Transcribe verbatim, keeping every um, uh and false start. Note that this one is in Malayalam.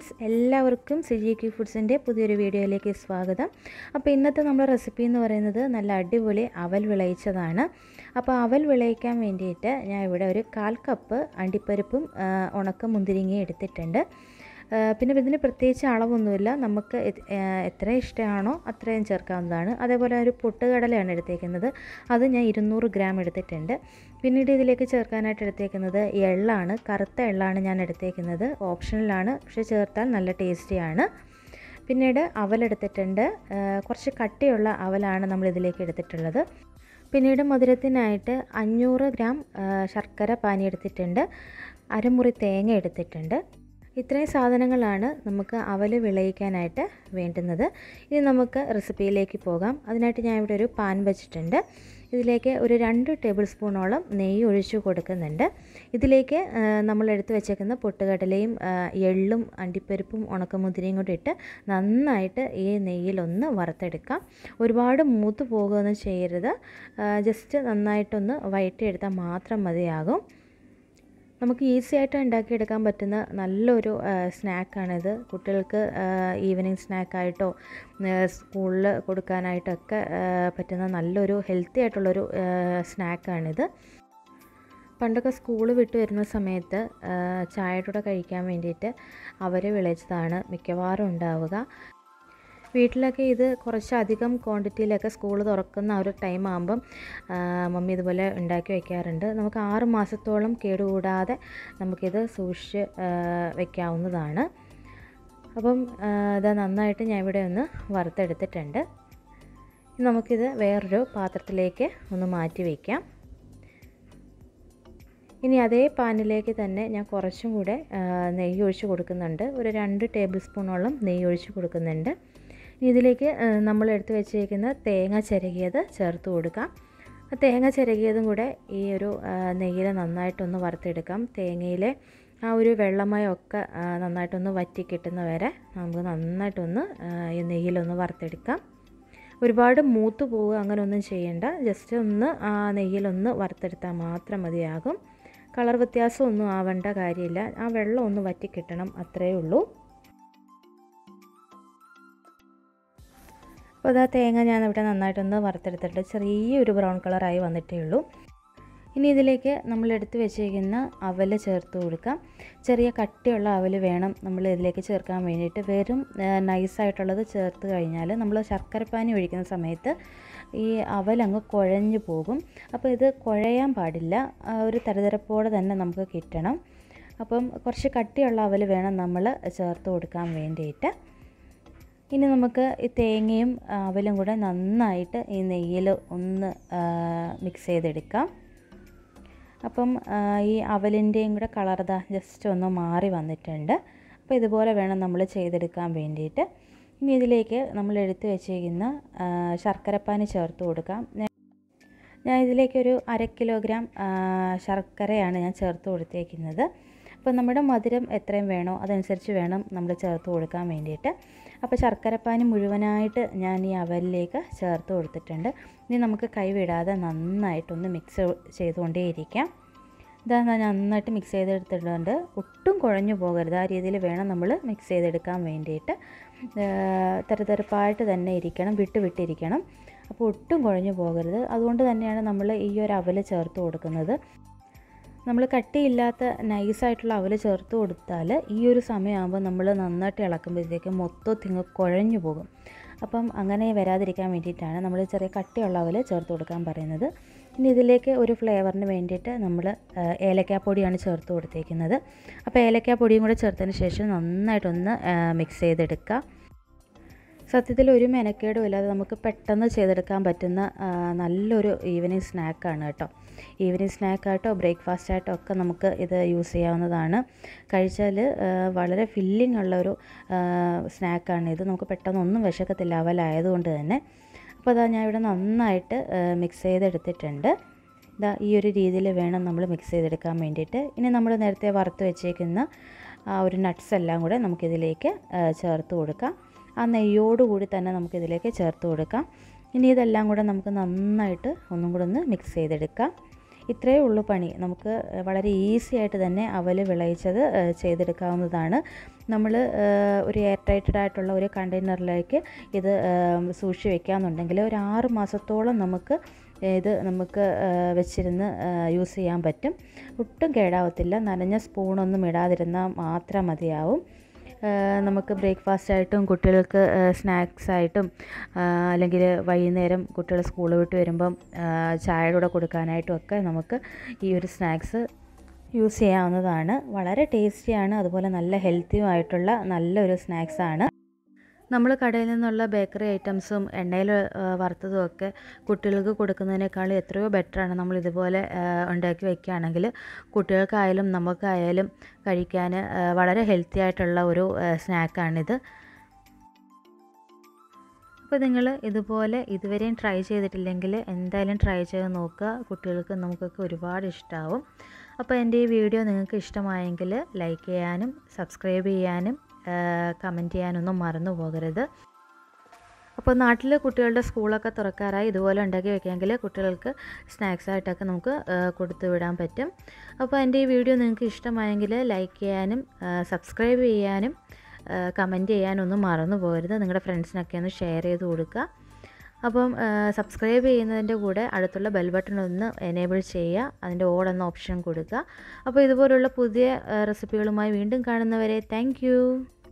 ഫ്രണ്ട്സ്, എല്ലാവർക്കും സുജി ഫുഡ്സിൻ്റെ പുതിയൊരു വീഡിയോയിലേക്ക് സ്വാഗതം. അപ്പോൾ ഇന്നത്തെ നമ്മുടെ റെസിപ്പി എന്ന് പറയുന്നത് നല്ല അടിപൊളി അവൽ വിളയിച്ചതാണ്. അപ്പോൾ അവൽ വിളയിക്കാൻ വേണ്ടിയിട്ട് ഞാൻ ഇവിടെ ഒരു കാൽ കപ്പ് അണ്ടിപ്പരിപ്പും ഉണക്ക മുന്തിരിങ്ങയും എടുത്തിട്ടുണ്ട്. പിന്നെ ഇതിന് പ്രത്യേകിച്ച് അളവൊന്നുമില്ല, നമുക്ക് എത്ര ഇഷ്ടമാണോ അത്രയും ചേർക്കാവുന്നതാണ്. അതേപോലെ ഒരു പൊട്ടുകടലയാണ് എടുത്തേക്കുന്നത്, അത് ഞാൻ ഇരുന്നൂറ് ഗ്രാം എടുത്തിട്ടുണ്ട്. പിന്നീട് ഇതിലേക്ക് ചേർക്കാനായിട്ട് എടുത്തേക്കുന്നത് എള്ളാണ്, കറുത്ത എള്ളാണ് ഞാൻ എടുത്തേക്കുന്നത്. ഓപ്ഷണലാണ്, പക്ഷേ ചേർത്താൽ നല്ല ടേസ്റ്റിയാണ്. പിന്നീട് അവലെടുത്തിട്ടുണ്ട്, കുറച്ച് കട്ടിയുള്ള അവലാണ് നമ്മൾ ഇതിലേക്ക് എടുത്തിട്ടുള്ളത്. പിന്നീട് മധുരത്തിനായിട്ട് അഞ്ഞൂറ് ഗ്രാം ശർക്കര പാനി എടുത്തിട്ടുണ്ട്, അരമുറി തേങ്ങ എടുത്തിട്ടുണ്ട്. ഇത്രയും സാധനങ്ങളാണ് നമുക്ക് അവൽ വിളയിക്കാനായിട്ട് വേണ്ടുന്നത്. ഇനി നമുക്ക് റെസിപ്പിയിലേക്ക് പോകാം. അതിനായിട്ട് ഞാൻ ഇവിടെ ഒരു പാൻ വെച്ചിട്ടുണ്ട്. ഇതിലേക്ക് ഒരു രണ്ട് ടേബിൾ സ്പൂണോളം നെയ്യ് ഒഴിച്ചു കൊടുക്കുന്നുണ്ട്. ഇതിലേക്ക് നമ്മൾ എടുത്ത് വെച്ചേക്കുന്ന പൊട്ടുകടലയും എള്ളും അണ്ടിപ്പരിപ്പും ഉണക്കമുന്തിരിയും കൂടി ഇട്ട് നന്നായിട്ട് ഈ നെയ്യിലൊന്ന് വറുത്തെടുക്കാം. ഒരുപാട് മൂത്ത് പോകുകയൊന്നും ചെയ്യരുത്, ജസ്റ്റ് നന്നായിട്ടൊന്ന് വഴറ്റിയെടുത്താൽ മാത്രം മതിയാകും. നമുക്ക് ഈസി ആയിട്ട് ഉണ്ടാക്കിയെടുക്കാൻ പറ്റുന്ന നല്ലൊരു സ്നാക്കാണിത്. കുട്ടികൾക്ക് ഈവനിങ് സ്നാക്കായിട്ടോ സ്കൂളിൽ കൊടുക്കാനായിട്ടൊക്കെ പറ്റുന്ന നല്ലൊരു ഹെൽത്തി ആയിട്ടുള്ളൊരു സ്നാക്കാണിത്. പണ്ടൊക്കെ സ്കൂൾ വിട്ട് വരുന്ന സമയത്ത് ചായയുടെ കൂടെ കഴിക്കാൻ വേണ്ടിയിട്ട് അവർ വിളയിച്ചതാണ് മിക്കവാറും ഉണ്ടാവുക. വീട്ടിലൊക്കെ ഇത് കുറച്ചധികം ക്വാണ്ടിറ്റിയിലൊക്കെ സ്കൂൾ തുറക്കുന്ന ആ ഒരു ടൈം ആകുമ്പം മമ്മി ഇതുപോലെ ഉണ്ടാക്കി വയ്ക്കാറുണ്ട്. നമുക്ക് ആറ് മാസത്തോളം കേടുകൂടാതെ നമുക്കിത് സൂക്ഷിച്ച് വയ്ക്കാവുന്നതാണ്. അപ്പം ഇത് നന്നായിട്ട് ഞാൻ ഇവിടെ ഒന്ന് വറുത്തെടുത്തിട്ടുണ്ട്. നമുക്കിത് വേറൊരു പാത്രത്തിലേക്ക് ഒന്ന് മാറ്റി വയ്ക്കാം. ഇനി അതേ പാനിലേക്ക് തന്നെ ഞാൻ കുറച്ചും കൂടെ നെയ്യ് ഒഴിച്ച് കൊടുക്കുന്നുണ്ട്. ഒരു രണ്ട് ടേബിൾ സ്പൂണോളം നെയ്യ് ഒഴിച്ച് കൊടുക്കുന്നുണ്ട്. ഇതിലേക്ക് നമ്മൾ എടുത്ത് വെച്ചിരിക്കുന്ന തേങ്ങ ചിരകിയത് ചേർത്ത് കൊടുക്കാം. തേങ്ങ ചിരകിയതും കൂടെ ഈ ഒരു നെയ്യിൽ നന്നായിട്ടൊന്ന് വറുത്തെടുക്കാം. തേങ്ങയിലെ ആ ഒരു വെള്ളമയമൊക്കെ നന്നായിട്ടൊന്ന് വറ്റി കിട്ടുന്ന വരെ നമുക്ക് നന്നായിട്ടൊന്ന് ഈ നെയ്യിലൊന്ന് വറുത്തെടുക്കാം. ഒരുപാട് മൂത്ത് പോവുക അങ്ങനെയൊന്നും ചെയ്യേണ്ട, ജസ്റ്റ് ഒന്ന് ആ നെയ്യിലൊന്ന് വറുത്തെടുത്താൽ മാത്രം മതിയാകും. കളർ വ്യത്യാസമൊന്നും ആവേണ്ട കാര്യമില്ല, ആ വെള്ളം ഒന്ന് വറ്റി കിട്ടണം, അത്രയേ ഉള്ളൂ. അപ്പോൾ അതാ തേങ്ങ ഞാനിവിടെ നന്നായിട്ടൊന്ന് വറുത്തെടുത്തിട്ട് ചെറിയൊരു ബ്രൗൺ കളറായി വന്നിട്ടേ ഉള്ളൂ. ഇനി ഇതിലേക്ക് നമ്മൾ എടുത്ത് വെച്ചിരിക്കുന്ന അവൽ ചേർത്ത് കൊടുക്കാം. ചെറിയ കട്ടിയുള്ള അവൽ വേണം നമ്മൾ ഇതിലേക്ക് ചേർക്കാൻ വേണ്ടിയിട്ട്. വെറും നൈസായിട്ടുള്ളത് ചേർത്ത് കഴിഞ്ഞാൽ നമ്മൾ ശർക്കരപ്പാനി ഒഴിക്കുന്ന സമയത്ത് ഈ അവലങ്ങ് കുഴഞ്ഞു പോകും. അപ്പോൾ ഇത് കുഴയാൻ പാടില്ല, ഒരു തരതരപ്പോടെ തന്നെ നമുക്ക് കിട്ടണം. അപ്പം കുറച്ച് കട്ടിയുള്ള അവൽ വേണം നമ്മൾ ചേർത്ത് കൊടുക്കാൻ വേണ്ടിയിട്ട്. ഇനി നമുക്ക് ഈ തേങ്ങയും അവലും കൂടെ നന്നായിട്ട് ഈ നെയ്യിൽ ഒന്ന് മിക്സ് ചെയ്തെടുക്കാം. അപ്പം ഈ അവലിൻ്റെയും കൂടെ കളർതാ ജസ്റ്റ് ഒന്ന് മാറി വന്നിട്ടുണ്ട്. അപ്പോൾ ഇതുപോലെ വേണം നമ്മൾ ചെയ്തെടുക്കാൻ വേണ്ടിയിട്ട്. ഇനി ഇതിലേക്ക് നമ്മൾ എടുത്ത് വെച്ചിരിക്കുന്ന ശർക്കരപ്പാനി ചേർത്ത് കൊടുക്കാം. ഞാൻ ഇതിലേക്കൊരു അര കിലോഗ്രാം ശർക്കരയാണ് ഞാൻ ചേർത്ത് കൊടുത്തേക്കുന്നത്. അപ്പോൾ നമ്മുടെ മധുരം എത്രയും വേണോ അതനുസരിച്ച് വേണം നമ്മൾ ചേർത്ത് കൊടുക്കാൻ വേണ്ടിയിട്ട്. അപ്പോൾ ശർക്കരപ്പാനി മുഴുവനായിട്ട് ഞാൻ ഈ അവലിലേക്ക് ചേർത്ത് കൊടുത്തിട്ടുണ്ട്. ഇനി നമുക്ക് കൈവിടാതെ നന്നായിട്ടൊന്ന് മിക്സ് ചെയ്തുകൊണ്ടേയിരിക്കാം. ഇതാ നന്നായിട്ട് മിക്സ് ചെയ്തെടുത്തിട്ടുണ്ട്. ഒട്ടും കുഴഞ്ഞു പോകരുത്, ആ രീതിയിൽ വേണം നമ്മൾ മിക്സ് ചെയ്തെടുക്കാൻ വേണ്ടിയിട്ട്. തരതരപ്പായിട്ട് തന്നെ ഇരിക്കണം, വിട്ട് വിട്ടിരിക്കണം. അപ്പോൾ ഒട്ടും കുഴഞ്ഞു പോകരുത്. അതുകൊണ്ട് തന്നെയാണ് നമ്മൾ ഈ ഒരു അവൽ ചേർത്ത് കൊടുക്കുന്നത്. നമ്മൾ കട്ടിയില്ലാത്ത നൈസായിട്ടുള്ള അവൽ ചേർത്ത് കൊടുത്താൽ ഈ ഒരു സമയമാകുമ്പോൾ നമ്മൾ നന്നായിട്ട് ഇളക്കുമ്പോഴത്തേക്ക് മൊത്തത്തിൽ കുഴഞ്ഞു പോകും. അപ്പം അങ്ങനെ വരാതിരിക്കാൻ വേണ്ടിയിട്ടാണ് നമ്മൾ ചെറിയ കട്ടിയുള്ള അവൽ ചേർത്ത് കൊടുക്കാൻ പറയുന്നത്. ഇനി ഇതിലേക്ക് ഒരു ഫ്ലേവറിന് വേണ്ടിയിട്ട് നമ്മൾ ഏലക്കാപ്പൊടിയാണ് ചേർത്ത് കൊടുത്തേക്കുന്നത്. അപ്പോൾ ഏലക്കാപ്പൊടിയും കൂടെ ചേർത്തതിന് ശേഷം നന്നായിട്ടൊന്ന് മിക്സ് ചെയ്തെടുക്കുക. സത്യത്തിൽ ഒരു മെനക്കേടും ഇല്ലാതെ നമുക്ക് പെട്ടെന്ന് ചെയ്തെടുക്കാൻ പറ്റുന്ന നല്ലൊരു ഈവനിങ് സ്നാക്കാണ് കേട്ടോ. ഈവനിങ് സ്നാക്കായിട്ടോ ബ്രേക്ക്ഫാസ്റ്റായിട്ടോ ഒക്കെ നമുക്ക് ഇത് യൂസ് ചെയ്യാവുന്നതാണ്. കഴിച്ചാൽ വളരെ ഫില്ലിംഗ് ഉള്ളൊരു സ്നാക്കാണ് ഇത്. നമുക്ക് പെട്ടെന്നൊന്നും വിശക്കത്തില്ല അവലായതുകൊണ്ട് തന്നെ. അപ്പോൾ അതാ ഞാൻ ഇവിടെ നന്നായിട്ട് മിക്സ് ചെയ്തെടുത്തിട്ടുണ്ട്. ഇതാ ഈ ഒരു രീതിയിൽ വേണം നമ്മൾ മിക്സ് ചെയ്തെടുക്കാൻ വേണ്ടിയിട്ട്. ഇനി നമ്മൾ നേരത്തെ വറുത്ത് വെച്ചേക്കുന്ന ആ ഒരു നട്ട്സ് എല്ലാം കൂടെ നമുക്കിതിലേക്ക് ചേർത്ത് കൊടുക്കാം. ആ നെയ്യോടുകൂടി തന്നെ നമുക്കിതിലേക്ക് ചേർത്ത് കൊടുക്കാം. ഇനി ഇതെല്ലാം കൂടെ നമുക്ക് നന്നായിട്ട് ഒന്നും കൂടെ ഒന്ന് മിക്സ് ചെയ്തെടുക്കാം. ഇത്രയേ ഉള്ളൂ പണി. നമുക്ക് വളരെ ഈസി ആയിട്ട് തന്നെ അവൽ വിളയിച്ചത് ചെയ്തെടുക്കാവുന്നതാണ്. നമ്മൾ ഒരു എയർ ടൈറ്റഡ് ആയിട്ടുള്ള ഒരു കണ്ടെയ്നറിലേക്ക് ഇത് സൂക്ഷിച്ച് വെക്കാമെന്നുണ്ടെങ്കിൽ ഒരു ആറ് മാസത്തോളം നമുക്ക് ഇത് നമുക്ക് വെച്ചിരുന്ന് യൂസ് ചെയ്യാൻ പറ്റും. ഒട്ടും കേടാവത്തില്ല. നനഞ്ഞ സ്പൂണൊന്നും ഇടാതിരുന്നാൽ മാത്രം മതിയാവും. നമുക്ക് ബ്രേക്ക്ഫാസ്റ്റായിട്ടും കുട്ടികൾക്ക് സ്നാക്സായിട്ടും അല്ലെങ്കിൽ വൈകുന്നേരം കുട്ടികൾ സ്കൂൾ വിട്ട് വരുമ്പം ചായയുടെ കൂടെ കൊടുക്കാനായിട്ടും ഒക്കെ നമുക്ക് ഈ ഒരു സ്നാക്സ് യൂസ് ചെയ്യാവുന്നതാണ്. വളരെ ടേസ്റ്റിയാണ്, അതുപോലെ നല്ല ഹെൽത്തിയും ആയിട്ടുള്ള നല്ലൊരു സ്നാക്സാണ്. നമ്മൾ കടയിൽ നിന്നുള്ള ബേക്കറി ഐറ്റംസും എണ്ണയിൽ വറുത്തതും ഒക്കെ കുട്ടികൾക്ക് കൊടുക്കുന്നതിനേക്കാളും എത്രയോ ബെറ്ററാണ് നമ്മൾ ഇതുപോലെ ഉണ്ടാക്കി വയ്ക്കുകയാണെങ്കിൽ. കുട്ടികൾക്കായാലും നമുക്കായാലും കഴിക്കാൻ വളരെ ഹെൽത്തി ആയിട്ടുള്ള ഒരു സ്നാക്കാണിത്. അപ്പോൾ നിങ്ങൾ ഇതുപോലെ ഇതുവരെയും ട്രൈ ചെയ്തിട്ടില്ലെങ്കിൽ എന്തായാലും ട്രൈ ചെയ്ത് നോക്കുക. കുട്ടികൾക്ക് നമുക്കൊക്കെ ഒരുപാട് ഇഷ്ടമാവും. അപ്പോൾ എൻ്റെ ഈ വീഡിയോ നിങ്ങൾക്ക് ഇഷ്ടമായെങ്കിൽ ലൈക്ക് ചെയ്യാനും സബ്സ്ക്രൈബ് ചെയ്യാനും കമൻറ്റ് ചെയ്യാനൊന്നും മറന്നു പോകരുത്. അപ്പോൾ നാട്ടിൽ കുട്ടികളുടെ സ്കൂളൊക്കെ തുറക്കാറായി. ഇതുപോലെ ഉണ്ടാക്കി വയ്ക്കാമെങ്കിൽ കുട്ടികൾക്ക് സ്നാക്സായിട്ടൊക്കെ നമുക്ക് കൊടുത്തു വിടാൻ പറ്റും. അപ്പോൾ എൻ്റെ ഈ വീഡിയോ നിങ്ങൾക്ക് ഇഷ്ടമായെങ്കിൽ ലൈക്ക് ചെയ്യാനും സബ്സ്ക്രൈബ് ചെയ്യാനും കമൻറ്റ് ചെയ്യാനൊന്നും മറന്നു പോകരുത്. നിങ്ങളുടെ ഫ്രണ്ട്സിനൊക്കെ ഒന്ന് ഷെയർ ചെയ്ത് കൊടുക്കുക. അപ്പം സബ്സ്ക്രൈബ് ചെയ്യുന്നതിൻ്റെ കൂടെ അടുത്തുള്ള ബെൽ ബട്ടൺ ഒന്ന് എനേബിൾ ചെയ്യുക. അതിൻ്റെ ഓൾ എന്ന ഓപ്ഷൻ കൊടുക്കുക. അപ്പോൾ ഇതുപോലുള്ള പുതിയ റെസിപ്പികളുമായി വീണ്ടും കാണുന്നവരെ താങ്ക്